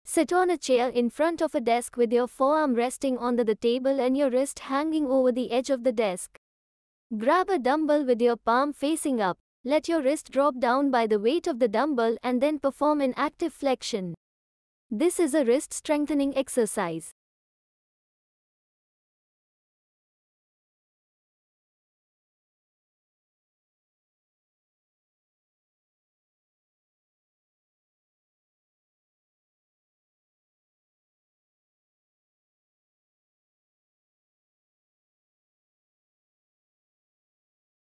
Sit on a chair in front of a desk with your forearm resting on the table and your wrist hanging over the edge of the desk. Grab a dumbbell with your palm facing up. Let your wrist drop down by the weight of the dumbbell and then perform an active flexion. This is a wrist strengthening exercise.